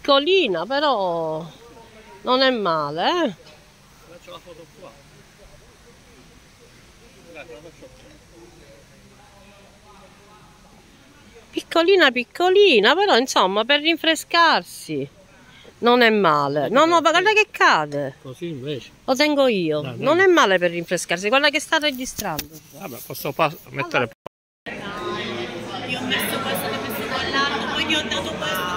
Piccolina, però non è male, eh? Faccio la foto qua. Guarda, la faccio qua. Piccolina, piccolina, però insomma per rinfrescarsi non è male. No, no, guarda che cade. Così invece. Lo tengo io. Dai, Non dai. è male per rinfrescarsi, guarda che sta registrando. Vabbè, posso mettere... Io ho messo questo che mi sto collando, poi gli ho dato questo.